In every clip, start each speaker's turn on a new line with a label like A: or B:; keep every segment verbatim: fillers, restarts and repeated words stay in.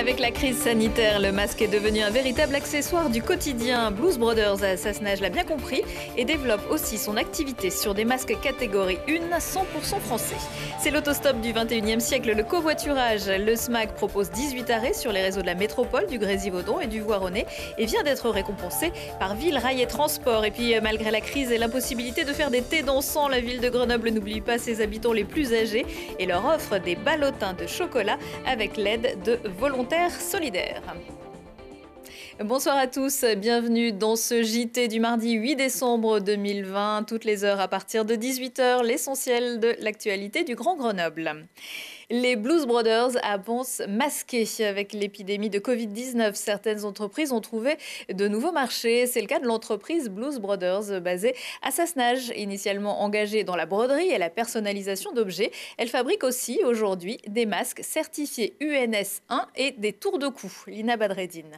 A: Avec la crise sanitaire, le masque est devenu un véritable accessoire du quotidien. Blues Brothers à Sassenage l'a bien compris et développe aussi son activité sur des masques catégorie un cent pour cent français. C'est l'autostop du vingt et unième siècle, le covoiturage. Le S M A G propose dix-huit arrêts sur les réseaux de la métropole, du Grésivaudan et du Voironnais et vient d'être récompensé par Ville, Rail et Transport. Et puis malgré la crise et l'impossibilité de faire des thés dansants, la ville de Grenoble n'oublie pas ses habitants les plus âgés et leur offre des ballotins de chocolat avec l'aide de volontaires solidaires. Bonsoir à tous, bienvenue dans ce J T du mardi huit décembre deux mille vingt, toutes les heures à partir de dix-huit heures, l'essentiel de l'actualité du Grand Grenoble. Les Blues Brothers avancent masqués avec l'épidémie de Covid dix-neuf. Certaines entreprises ont trouvé de nouveaux marchés. C'est le cas de l'entreprise Blues Brothers basée à Sassenage. Initialement engagée dans la broderie et la personnalisation d'objets, elle fabrique aussi aujourd'hui des masques certifiés U N S un et des tours de cou. Lina Badreddine.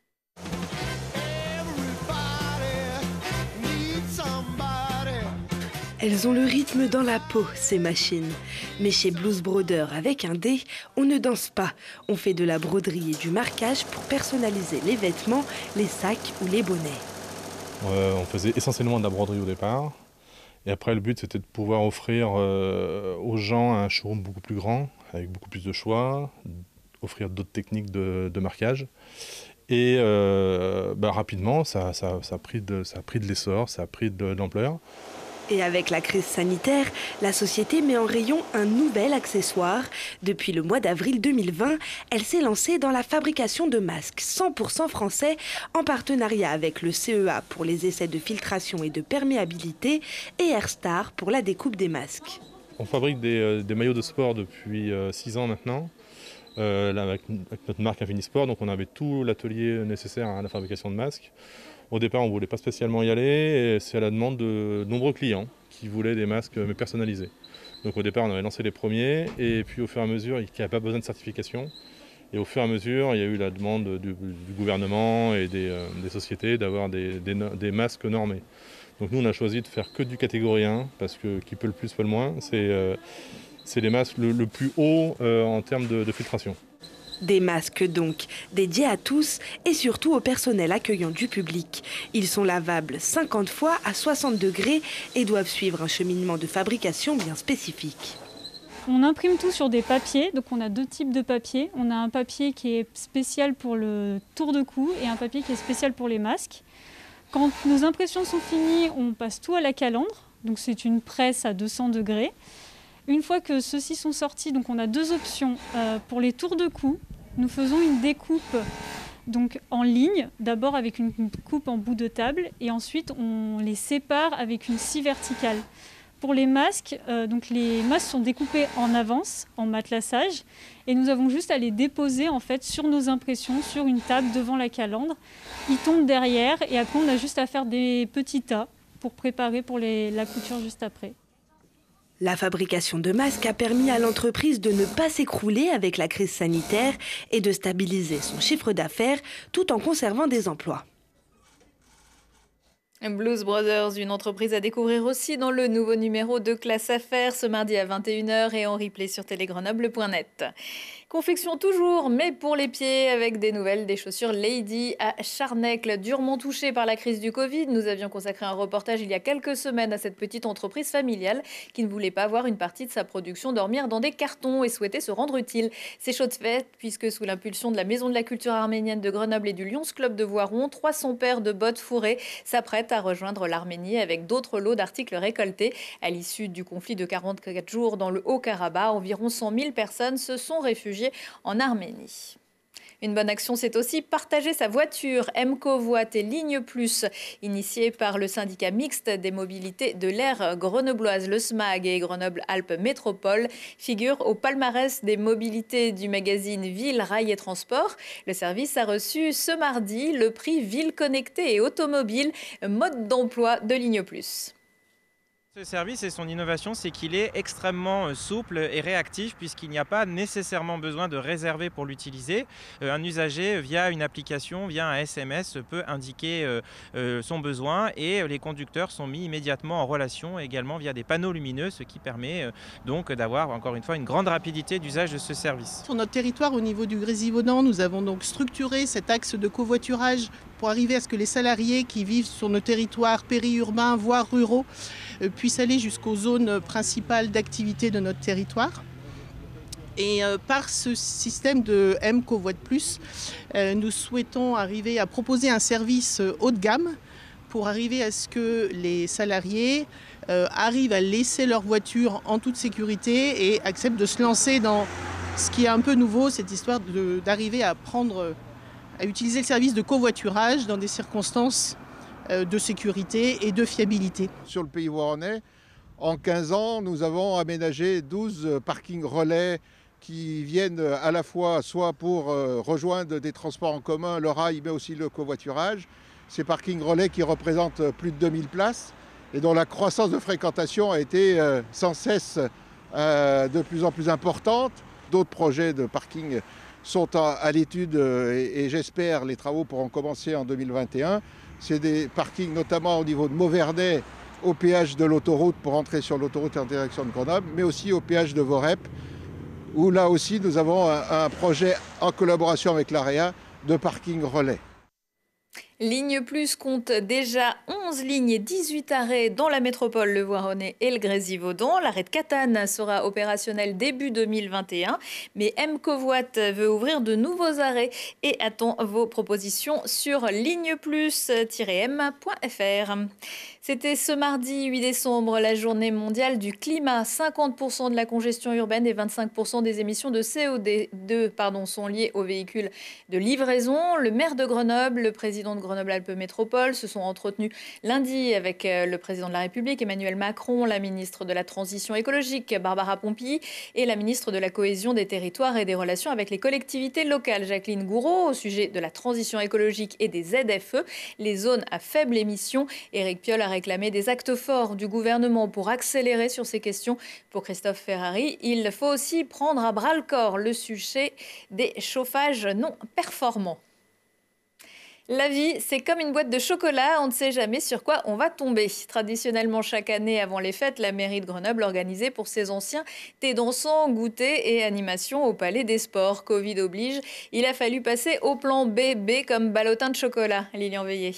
B: Elles ont le rythme dans la peau, ces machines. Mais chez Blues Brothers, avec un D, on ne danse pas. On fait de la broderie et du marquage pour personnaliser les vêtements, les sacs ou les bonnets.
C: Euh, on faisait essentiellement de la broderie au départ. Et après, le but, c'était de pouvoir offrir euh, aux gens un showroom beaucoup plus grand, avec beaucoup plus de choix, offrir d'autres techniques de, de marquage. Et euh, bah, rapidement, ça, ça, ça a pris de, ça a pris de l'essor, ça a pris de, de l'ampleur.
B: Et avec la crise sanitaire, la société met en rayon un nouvel accessoire. Depuis le mois d'avril deux mille vingt, elle s'est lancée dans la fabrication de masques cent pour cent français en partenariat avec le C E A pour les essais de filtration et de perméabilité et Airstar pour la découpe des masques.
C: On fabrique des, euh, des maillots de sport depuis six euh, ans maintenant, euh, là, avec, avec notre marque Infinisport. Donc on avait tout l'atelier nécessaire à la fabrication de masques. Au départ, on ne voulait pas spécialement y aller, et c'est à la demande de nombreux clients qui voulaient des masques mais personnalisés. Donc au départ, on avait lancé les premiers, et puis au fur et à mesure, il n'y avait pas besoin de certification. Et au fur et à mesure, il y a eu la demande du, du gouvernement et des, euh, des sociétés d'avoir des, des, des masques normés. Donc nous, on a choisi de faire que du catégorie un, parce que qui peut le plus, peut le moins. C'est euh, les masques le, le plus haut euh, en termes de, de filtration.
B: Des masques donc, dédiés à tous et surtout au personnel accueillant du public. Ils sont lavables cinquante fois à soixante degrés et doivent suivre un cheminement de fabrication bien spécifique.
D: On imprime tout sur des papiers, donc on a deux types de papiers. On a un papier qui est spécial pour le tour de cou et un papier qui est spécial pour les masques. Quand nos impressions sont finies, on passe tout à la calandre, donc c'est une presse à deux cents degrés. Une fois que ceux-ci sont sortis, donc on a deux options. Euh, pour les tours de cou, nous faisons une découpe donc, en ligne, d'abord avec une coupe en bout de table, et ensuite on les sépare avec une scie verticale. Pour les masques, euh, donc les masques sont découpés en avance, en matelassage, et nous avons juste à les déposer en fait, sur nos impressions, sur une table devant la calandre. Ils tombent derrière, et après on a juste à faire des petits tas pour préparer pour les, la couture juste après.
B: La fabrication de masques a permis à l'entreprise de ne pas s'écrouler avec la crise sanitaire et de stabiliser son chiffre d'affaires tout en conservant des emplois.
A: Blues Brothers, une entreprise à découvrir aussi dans le nouveau numéro de Classe Affaires ce mardi à vingt et une heures et en replay sur télégrenoble point net. Confection toujours, mais pour les pieds, avec des nouvelles des chaussures Lady à Charnecle. Durement touchée par la crise du Covid, nous avions consacré un reportage il y a quelques semaines à cette petite entreprise familiale qui ne voulait pas voir une partie de sa production dormir dans des cartons et souhaitait se rendre utile. C'est chose faite, puisque sous l'impulsion de la Maison de la Culture Arménienne de Grenoble et du Lions Club de Voiron, trois cents paires de bottes fourrées s'apprêtent à rejoindre l'Arménie avec d'autres lots d'articles récoltés. À l'issue du conflit de quarante-quatre jours dans le Haut-Karabakh, environ cent mille personnes se sont réfugiées en Arménie. Une bonne action, c'est aussi partager sa voiture. M-Covoit et Ligne Plus, initié par le syndicat mixte des mobilités de l'air grenobloise, le S M A G et Grenoble-Alpes Métropole, figurent au palmarès des mobilités du magazine Ville, Rail et Transport. Le service a reçu ce mardi le prix Ville connectée et automobile, mode d'emploi de Ligne Plus.
E: Ce service et son innovation, c'est qu'il est extrêmement souple et réactif puisqu'il n'y a pas nécessairement besoin de réserver pour l'utiliser. Un usager, via une application, via un S M S, peut indiquer son besoin et les conducteurs sont mis immédiatement en relation également via des panneaux lumineux, ce qui permet donc d'avoir encore une fois une grande rapidité d'usage de ce service.
F: Sur notre territoire, au niveau du Grésivaudan, nous avons donc structuré cet axe de covoiturage pour arriver à ce que les salariés qui vivent sur nos territoires périurbains, voire ruraux, puissent aller jusqu'aux zones principales d'activité de notre territoire. Et par ce système de M-Covoit Plus, nous souhaitons arriver à proposer un service haut de gamme pour arriver à ce que les salariés arrivent à laisser leur voiture en toute sécurité et acceptent de se lancer dans ce qui est un peu nouveau, cette histoire d'arriver à prendre, à utiliser le service de covoiturage dans des circonstances de sécurité et de fiabilité.
G: Sur le Pays Voironnais, en quinze ans, nous avons aménagé douze parkings relais qui viennent à la fois soit pour rejoindre des transports en commun, le rail, mais aussi le covoiturage. Ces parkings relais qui représentent plus de deux mille places et dont la croissance de fréquentation a été sans cesse de plus en plus importante. D'autres projets de parking sont à l'étude et, et j'espère les travaux pourront commencer en deux mille vingt et un. C'est des parkings notamment au niveau de Mauvernay, au péage de l'autoroute pour entrer sur l'autoroute en direction de Grenoble, mais aussi au péage de Vorep, où là aussi nous avons un, un projet en collaboration avec l'AREA de parking relais.
A: Ligne Plus compte déjà onze lignes et dix-huit arrêts dans la métropole, le Voironnais et le Grésivaudan. L'arrêt de Catane sera opérationnel début deux mille vingt et un, mais M-Covoit veut ouvrir de nouveaux arrêts et attend vos propositions sur ligne plus tiret m point f r. C'était ce mardi huit décembre, la journée mondiale du climat. cinquante pour cent de la congestion urbaine et vingt-cinq pour cent des émissions de C O deux pardon, sont liées aux véhicules de livraison. Le maire de Grenoble, le président de Grenoble-Alpes Métropole se sont entretenus lundi avec le président de la République, Emmanuel Macron, la ministre de la Transition écologique, Barbara Pompili, et la ministre de la Cohésion des territoires et des relations avec les collectivités locales, Jacqueline Gouraud, au sujet de la transition écologique et des Z F E, les zones à faible émission. Éric Piolle a réclamé des actes forts du gouvernement pour accélérer sur ces questions. Pour Christophe Ferrari, il faut aussi prendre à bras-le-corps le sujet des chauffages non performants. La vie, c'est comme une boîte de chocolat, on ne sait jamais sur quoi on va tomber. Traditionnellement, chaque année avant les fêtes, la mairie de Grenoble organisait pour ses anciens thé dansant, goûter et animation au Palais des Sports. Covid oblige, il a fallu passer au plan B, B comme ballotin de chocolat. Lilian Veillé.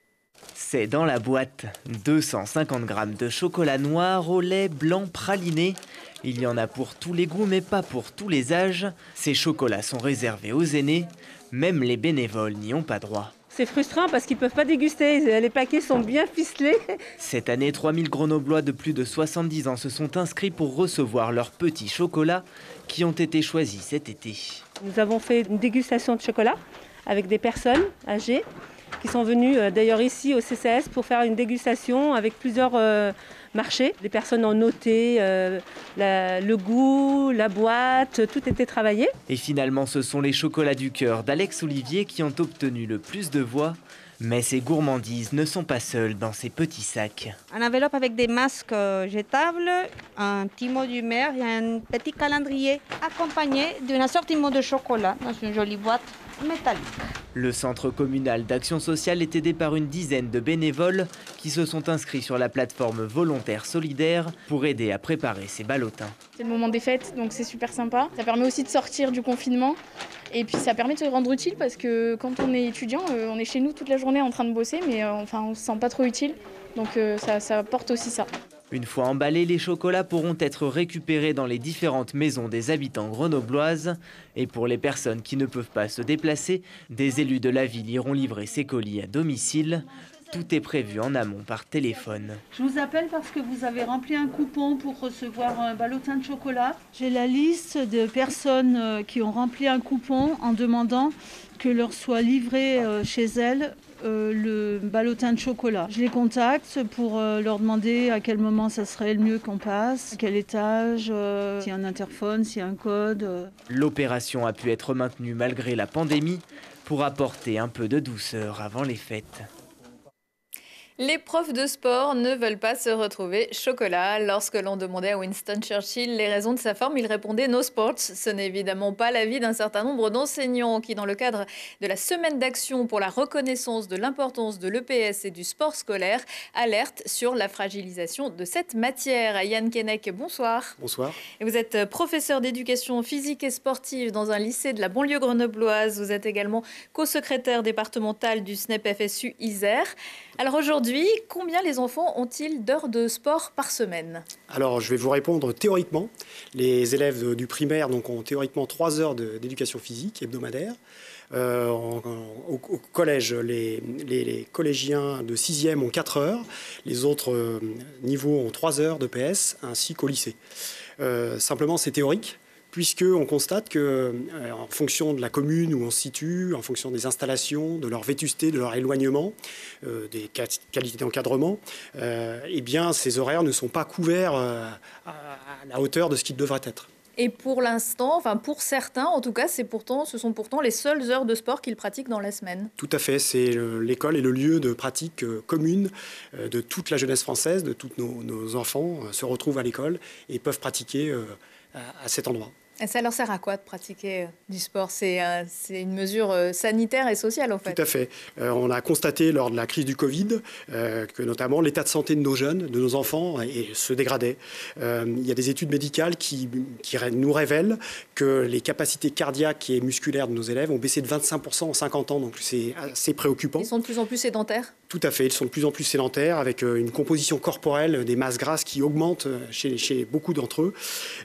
H: C'est dans la boîte, deux cent cinquante grammes de chocolat noir au lait blanc praliné. Il y en a pour tous les goûts mais pas pour tous les âges. Ces chocolats sont réservés aux aînés, même les bénévoles n'y ont pas droit.
I: C'est frustrant parce qu'ils ne peuvent pas déguster, les paquets sont bien ficelés.
H: Cette année, trois mille Grenoblois de plus de soixante-dix ans se sont inscrits pour recevoir leurs petits chocolats qui ont été choisis cet été.
I: Nous avons fait une dégustation de chocolat avec des personnes âgées qui sont venues d'ailleurs ici au C C S pour faire une dégustation avec plusieurs euh, marchés. Les personnes ont noté euh, la, le goût, la boîte, tout était travaillé.
H: Et finalement, ce sont les chocolats du cœur d'Alex Olivier qui ont obtenu le plus de voix. Mais ces gourmandises ne sont pas seules dans ces petits sacs.
J: Une enveloppe avec des masques jetables, un petit mot du maire et un petit calendrier accompagné d'un assortiment de chocolat dans une jolie boîte métallique.
H: Le centre communal d'action sociale est aidé par une dizaine de bénévoles qui se sont inscrits sur la plateforme Volontaires Solidaires pour aider à préparer ces ballotins.
K: C'est le moment des fêtes, donc c'est super sympa. Ça permet aussi de sortir du confinement et puis ça permet de se rendre utile parce que quand on est étudiant, euh, on est chez nous toute la journée en train de bosser, mais euh, enfin, on ne se sent pas trop utile. Donc euh, ça, ça apporte aussi ça.
H: Une fois emballés, les chocolats pourront être récupérés dans les différentes maisons des habitants grenobloises. Et pour les personnes qui ne peuvent pas se déplacer, des élus de la ville iront livrer ces colis à domicile. Tout est prévu en amont par téléphone.
L: Je vous appelle parce que vous avez rempli un coupon pour recevoir un ballotin de chocolat. J'ai la liste de personnes qui ont rempli un coupon en demandant que leur soit livré chez elles Euh, le ballotin de chocolat. Je les contacte pour euh, leur demander à quel moment ça serait le mieux qu'on passe, à quel étage, euh, s'il y a un interphone, s'il y a un code. Euh.
H: L'opération a pu être maintenue malgré la pandémie pour apporter un peu de douceur avant les fêtes.
A: Les profs de sport ne veulent pas se retrouver chocolat. Lorsque l'on demandait à Winston Churchill les raisons de sa forme, il répondait « No sports ». Ce n'est évidemment pas l'avis d'un certain nombre d'enseignants qui, dans le cadre de la semaine d'action pour la reconnaissance de l'importance de l'E P S et du sport scolaire, alertent sur la fragilisation de cette matière. Yann Keinec, bonsoir.
M: Bonsoir.
A: Et vous êtes professeur d'éducation physique et sportive dans un lycée de la banlieue grenobloise. Vous êtes également co-secrétaire départemental du S N E P F S U Isère. Alors aujourd'hui, combien les enfants ont-ils d'heures de sport par semaine?
M: Alors je vais vous répondre théoriquement. Les élèves du primaire donc, ont théoriquement trois heures d'éducation physique hebdomadaire. Euh, en, en, au, au collège, les, les, les collégiens de sixième ont quatre heures. Les autres euh, niveaux ont trois heures de P S, ainsi qu'au lycée. Euh, simplement, c'est théorique, puisqu'on constate qu'en euh, fonction de la commune où on se situe, en fonction des installations, de leur vétusté, de leur éloignement, euh, des qualités d'encadrement, euh, eh bien, ces horaires ne sont pas couverts euh, à, à la hauteur de ce qu'ils devraient être.
A: Et pour l'instant, enfin pour certains en tout cas, c'est pourtant, ce sont pourtant les seules heures de sport qu'ils pratiquent dans la semaine.
M: Tout à fait, c'est l'école et le lieu de pratique euh, commune euh, de toute la jeunesse française, de tous nos, nos enfants euh, se retrouvent à l'école et peuvent pratiquer euh, à, à cet endroit.
A: Et ça leur sert à quoi de pratiquer du sport? C'est euh, une mesure euh, sanitaire et sociale en fait.
M: Tout à fait. Euh, on a constaté lors de la crise du Covid euh, que notamment l'état de santé de nos jeunes, de nos enfants, et, se dégradait. Euh, il y a des études médicales qui, qui nous révèlent que les capacités cardiaques et musculaires de nos élèves ont baissé de vingt-cinq pour cent en cinquante ans, donc c'est assez préoccupant.
A: Ils sont de plus en plus sédentaires?
M: Tout à fait, ils sont de plus en plus sédentaires avec une composition corporelle des masses grasses qui augmentent chez, chez beaucoup d'entre eux.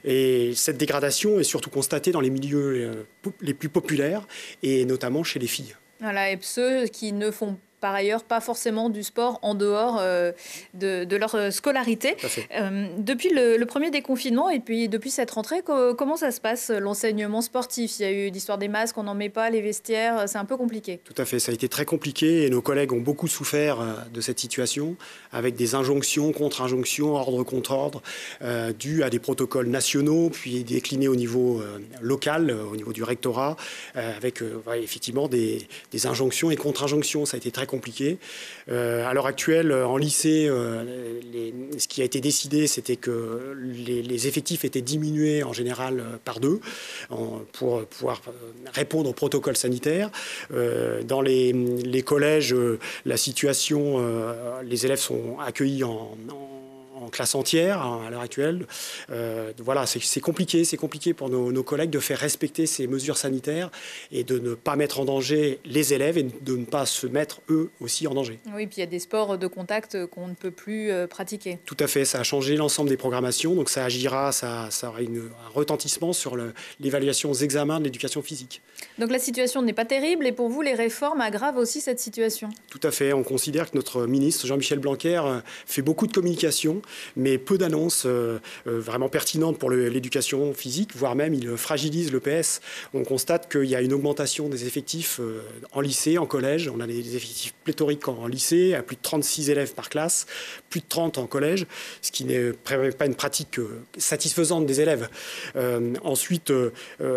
M: Et cette dégradation est surtout constatée dans les milieux les plus populaires et notamment chez les filles.
A: Voilà, et ceux qui ne font par ailleurs pas forcément du sport en dehors euh, de, de leur scolarité. Euh, depuis le, le premier déconfinement et puis depuis cette rentrée, co comment ça se passe l'enseignement sportif? Il y a eu l'histoire des masques, on n'en met pas, les vestiaires, c'est un peu compliqué.
M: Tout à fait, ça a été très compliqué et nos collègues ont beaucoup souffert de cette situation avec des injonctions, contre-injonctions, ordre contre ordre, euh, dues à des protocoles nationaux puis déclinés au niveau euh, local, au niveau du rectorat, euh, avec euh, ouais, effectivement des, des injonctions et contre-injonctions. Ça a été très compliqué. Euh, à l'heure actuelle, en lycée, euh, les, ce qui a été décidé, c'était que les, les effectifs étaient diminués en général euh, par deux en, pour pouvoir répondre au protocole sanitaire. Euh, dans les, les collèges, euh, la situation, euh, les élèves sont accueillis en, en en classe entière à l'heure actuelle. Euh, voilà, c'est compliqué, c'est compliqué pour nos, nos collègues de faire respecter ces mesures sanitaires et de ne pas mettre en danger les élèves et de ne pas se mettre eux aussi en danger.
A: Oui, puis il y a des sports de contact qu'on ne peut plus euh, pratiquer.
M: Tout à fait, ça a changé l'ensemble des programmations, donc ça agira, ça, ça aura une, un retentissement sur l'évaluation aux examens de l'éducation physique.
A: Donc la situation n'est pas terrible et pour vous, les réformes aggravent aussi cette situation?
M: Tout à fait, on considère que notre ministre Jean-Michel Blanquer fait beaucoup de communication, mais peu d'annonces euh, euh, vraiment pertinentes pour l'éducation physique, voire même il fragilise l'E P S. On constate qu'il y a une augmentation des effectifs euh, en lycée, en collège. On a des effectifs pléthoriques en, en lycée, à plus de trente-six élèves par classe, plus de trente en collège, ce qui n'est pas une pratique euh, satisfaisante des élèves. Euh, ensuite, euh,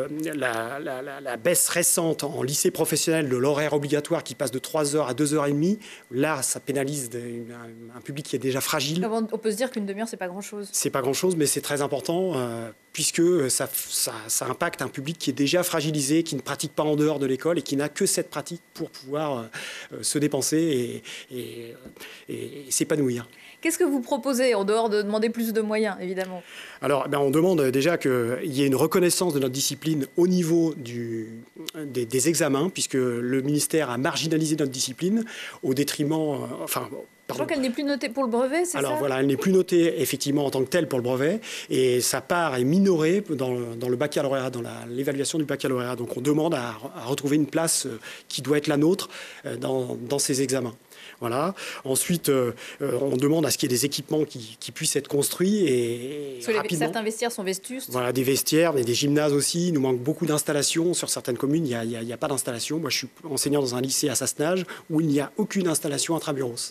M: la, la, la, la baisse récente en lycée professionnel de l'horaire obligatoire qui passe de trois heures à deux heures trente, là, ça pénalise un, un public qui est déjà fragile.
A: On peut se dire qu'une demi-heure, c'est pas grand-chose.
M: C'est pas grand-chose, mais c'est très important euh, puisque ça, ça, ça impacte un public qui est déjà fragilisé, qui ne pratique pas en dehors de l'école et qui n'a que cette pratique pour pouvoir euh, se dépenser et, et, et, et s'épanouir.
A: Qu'est-ce que vous proposez en dehors de demander plus de moyens, évidemment?
M: Alors, ben, on demande déjà qu'il y ait une reconnaissance de notre discipline au niveau du, des, des examens, puisque le ministère a marginalisé notre discipline au détriment... Euh, enfin,
A: Je crois qu'elle n'est plus notée pour le brevet, c'est ça?
M: Alors voilà, elle n'est plus notée effectivement en tant que telle pour le brevet et sa part est minorée dans le, dans le baccalauréat, dans l'évaluation du baccalauréat. Donc on demande à, à retrouver une place qui doit être la nôtre dans, dans ces examens. Voilà. Ensuite, euh, on demande à ce qu'il y ait des équipements qui, qui puissent être construits et, et rapidement.
A: Certains vestiaires sont vétustes.
M: Voilà, des vestiaires, mais des gymnases aussi. Il nous manque beaucoup d'installations. Sur certaines communes, il n'y a, a, a pas d'installation. Moi, je suis enseignant dans un lycée à Sassenage où il n'y a aucune installation intramuros.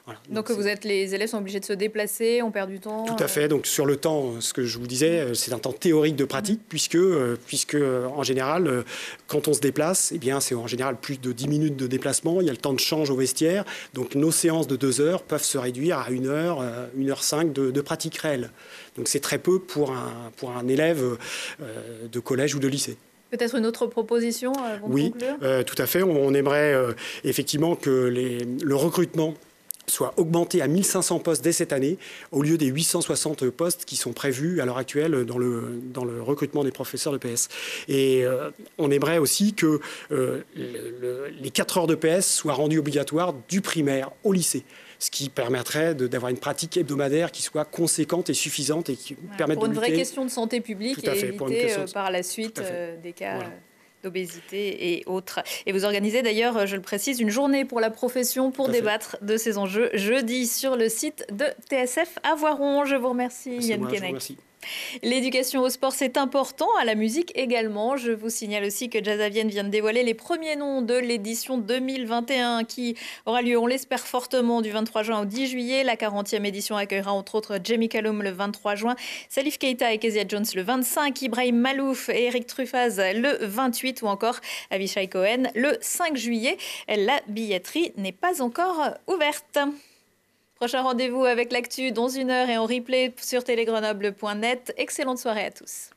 M: Voilà.
A: Donc, Donc vous êtes, les élèves sont obligés de se déplacer, on perd du temps.
M: Tout à fait. Donc sur le temps, ce que je vous disais, c'est un temps théorique de pratique, mmh. puisque, puisque en général, quand on se déplace, eh bien, c'est en général plus de dix minutes de déplacement. Il y a le temps de change au vestiaire. Donc nos séances de deux heures peuvent se réduire à une heure, une heure cinq de, de pratique réelle. Donc c'est très peu pour un, pour un élève euh, de collège ou de lycée.
A: Peut-être une autre proposition avant
M: Oui,
A: de conclure ?
M: euh, tout à fait. On, on aimerait euh, effectivement que les, le recrutement soit augmenté à mille cinq cents postes dès cette année, au lieu des huit cent soixante postes qui sont prévus à l'heure actuelle dans le, dans le recrutement des professeurs de P S. Et euh, on aimerait aussi que euh, le, le, les quatre heures de P S soient rendues obligatoires du primaire au lycée, ce qui permettrait d'avoir une pratique hebdomadaire qui soit conséquente et suffisante et qui
A: voilà,
M: permette
A: pour
M: de
A: une
M: lutter.
A: vraie question de santé publique et
M: fait,
A: éviter euh, par la suite euh, des cas... Voilà. d'obésité et autres. Et vous organisez d'ailleurs, je le précise, une journée pour la profession pour débattre de ces enjeux jeudi sur le site de T S F à Voiron. Je vous remercie, Yann Keinec. L'éducation au sport, c'est important, à la musique également. Je vous signale aussi que Jazz à Vienne vient de dévoiler les premiers noms de l'édition deux mille vingt et un qui aura lieu, on l'espère fortement, du vingt-trois juin au dix juillet. La quarantième édition accueillera entre autres Jamie Cullum le vingt-trois juin, Salif Keita et Kezia Jones le vingt-cinq, Ibrahim Malouf et Eric Truffaz le vingt-huit ou encore Avishai Cohen le cinq juillet. La billetterie n'est pas encore ouverte. Prochain rendez-vous avec l'actu dans une heure et en replay sur télégrenoble point net. Excellente soirée à tous.